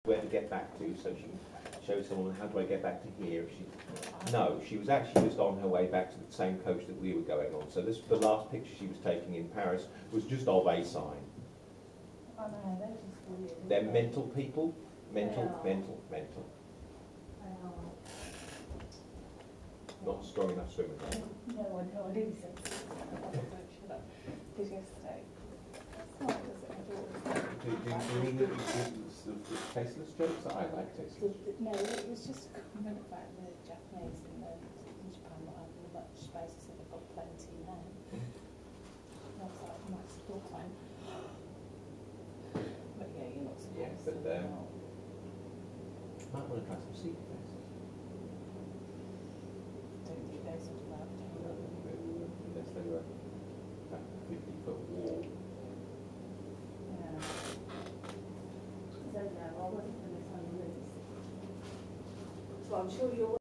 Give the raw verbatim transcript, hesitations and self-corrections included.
where to get back to, so she showed someone, how do I get back to here? She, no, she was actually just on her way back to the same coach that we were going on. So this, the last picture she was taking in Paris was just of a sign. Oh no, they're just weird. They're mental people, mental, They are. mental, mental. They are. Not strong enough swimming. No, I know, I do sense it. Did yesterday. That's not as it Do, do, do you mean that it's the, the tasteless jokes? I like tasteless. No, it was just a comment about the Japanese in, the, in Japan not having much space, so they've got plenty now. And I was like, nice full time. But yeah, you're not supposed Yeah, to. but um, might want to try some sea faces. Don't think those are allowed to. Unless they were like a fifty foot wall. Yeah. So no, I wasn't going to sign the list. So I'm sure you're